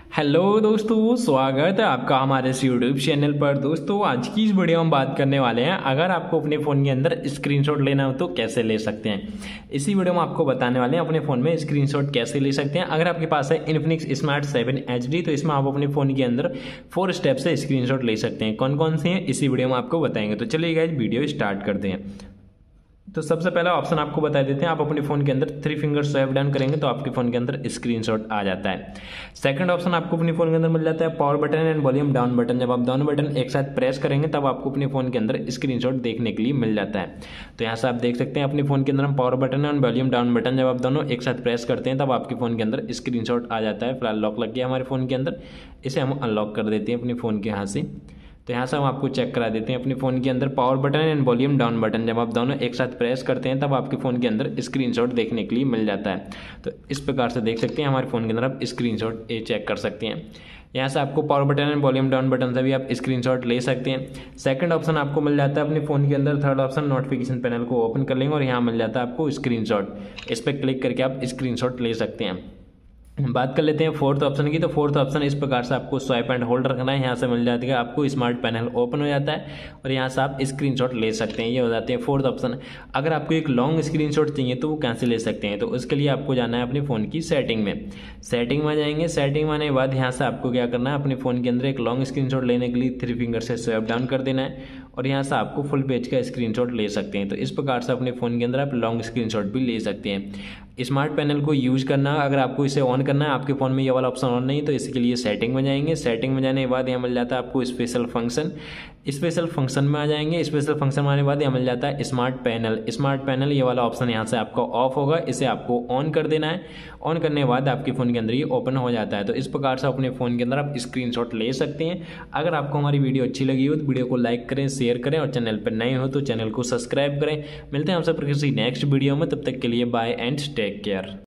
Hello दोस्तों, स्वागत है आपका हमारे इस यूट्यूब चैनल पर। दोस्तों आज की इस वीडियो में हम बात करने वाले हैं, अगर आपको अपने फ़ोन के अंदर स्क्रीनशॉट लेना हो तो कैसे ले सकते हैं। इसी वीडियो में आपको बताने वाले हैं अपने फ़ोन में स्क्रीनशॉट कैसे ले सकते हैं। अगर आपके पास है इन्फिनिक्स स्मार्ट 7 HD तो इसमें आप अपने फ़ोन के अंदर 4 स्टेप से स्क्रीनशॉट ले सकते हैं। कौन कौन से हैं इसी वीडियो में आपको बताएंगे। तो चलिए गाइस वीडियो स्टार्ट करते हैं। तो सबसे पहला ऑप्शन आपको बता देते हैं, आप अपने फ़ोन के अंदर 3 फिंगर स्वाइप डाउन करेंगे तो आपके फ़ोन के अंदर स्क्रीनशॉट आ जाता है। सेकंड ऑप्शन आपको अपने फ़ोन के अंदर मिल जाता है power button and volume down button. जब आप दोनों बटन एक साथ प्रेस करेंगे तब आपको अपने फ़ोन के अंदर स्क्रीनशॉट देखने के लिए मिल जाता है। तो यहाँ से आप देख सकते हैं अपने फ़ोन के अंदर हम power button and volume down button जब आप दोनों एक साथ प्रेस करते हैं तब आपके फ़ोन के अंदर स्क्रीनशॉट आ जाता है। फिलहाल लॉक लग गया हमारे फ़ोन के अंदर, इसे हम अनलॉक कर देते हैं अपने फ़ोन के यहाँ से। तो यहाँ से हम आपको चेक करा देते हैं अपने फ़ोन के अंदर power button and volume down button जब आप दोनों एक साथ प्रेस करते हैं तब आपके फ़ोन के अंदर स्क्रीनशॉट देखने के लिए मिल जाता है। तो इस प्रकार से देख सकते हैं हमारे फ़ोन के अंदर आप स्क्रीनशॉट चेक कर सकते हैं। यहाँ से आपको power button and volume down button से भी आप स्क्रीनशॉट ले सकते हैं। सेकंड ऑप्शन आपको मिल जाता है अपने फ़ोन के अंदर, थर्ड ऑप्शन नोटिफिकेशन पैनल को ओपन कर लेंगे और यहाँ मिल जाता है आपको स्क्रीनशॉट। इस पर क्लिक करके आप स्क्रीनशॉट ले सकते हैं। बात कर लेते हैं फोर्थ ऑप्शन की। तो फोर्थ ऑप्शन इस प्रकार से आपको स्वाइप एंड होल्ड रखना है। यहाँ से मिल जाती है आपको स्मार्ट पैनल ओपन हो जाता है और यहाँ से आप स्क्रीनशॉट ले सकते हैं। ये हो जाते हैं फोर्थ ऑप्शन। अगर आपको एक लॉन्ग स्क्रीनशॉट चाहिए तो वो कैसे ले सकते हैं, तो उसके लिए आपको जाना है अपने फ़ोन की सेटिंग में। सेटिंग में जाएंगे, सेटिंग में आने के बाद यहाँ से आपको क्या करना है, अपने फ़ोन के अंदर एक लॉन्ग स्क्रीनशॉट लेने के लिए 3 फिंगर से स्वाइप डाउन कर देना है और यहाँ से आपको फुल पेज का स्क्रीनशॉट ले सकते हैं। तो इस प्रकार से अपने फ़ोन के अंदर आप लॉन्ग स्क्रीनशॉट भी ले सकते हैं। स्मार्ट पैनल को यूज करना, अगर आपको इसे ऑन करना है, आपके फ़ोन में ये वाला ऑप्शन ऑन नहीं तो इसके लिए सेटिंग में जाएंगे। सेटिंग में जाने के बाद यहाँ मिल जाता है आपको स्पेशल फंक्शन। स्पेशल फंक्शन में आ जाएंगे। स्पेशल फंक्शन में आने के बाद यहाँ मिल जाता है स्मार्ट पैनल। स्मार्ट पैनल ये वाला ऑप्शन यहाँ से आपका ऑफ होगा, इसे आपको ऑन कर देना है। ऑन करने के बाद आपके फ़ोन के अंदर ये ओपन हो जाता है। तो इस प्रकार से अपने फ़ोन के अंदर आप स्क्रीनशॉट ले सकते हैं। अगर आपको हमारी वीडियो अच्छी लगी हो तो वीडियो को लाइक करें, शेयर करें और चैनल पर नए हो तो चैनल को सब्सक्राइब करें। मिलते हैं आपसे किसी नेक्स्ट वीडियो में, तब तक के लिए बाय एंड टेक केयर।